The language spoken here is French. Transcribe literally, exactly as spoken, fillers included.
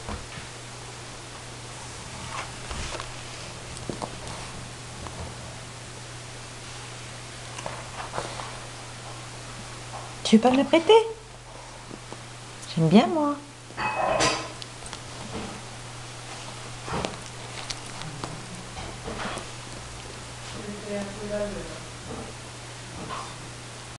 Tu veux pas me la prêter? J'aime bien, moi. C'est un peu là, le...